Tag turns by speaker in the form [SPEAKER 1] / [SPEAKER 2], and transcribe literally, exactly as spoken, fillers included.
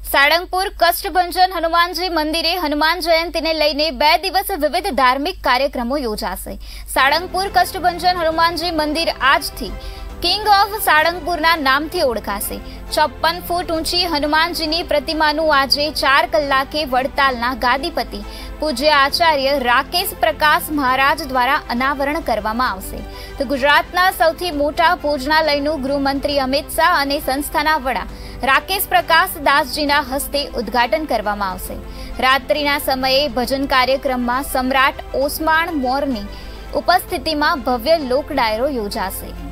[SPEAKER 1] સાળંગપુર કષ્ટભંજન હનુમાનજી મંદિરે હનુમાન જયંતીને લઈને બે દિવસ વિવિધ ધાર્મિક કાર્યક્રમો યોજાશે। સાળંગપુર કષ્ટભંજન હનુમાનજી મંદિર આજથી કિંગ ઓફ સાળંગપુરના નામથી ઓળખાશે। ચોપ્પન ફૂટ ઊંચી હનુમાનજીની પ્રતિમાનું આજે ચાર કલાકે વડતાલના ગાદીપતિ પૂજ્ય આચાર્ય રાકેશ પ્રકાશ મહારાજ દ્વારા અનાવરણ કરવામાં આવશે। તો ગુજરાતના સૌથી મોટા ભોજનાલયનું ગૃહમંત્રી અમિત શાહ અને સંસ્થાના વડા રાકેશ પ્રકાશ દાસજીના હસ્તે ઉદ્ઘાટન કરવામાં આવશે। રાત્રિના સમયે ભજન કાર્યક્રમમાં સમ્રાટ ઓસ્માણ મોરની ઉપસ્થિતિમાં ભવ્ય લોક ડાયરો યોજાશે।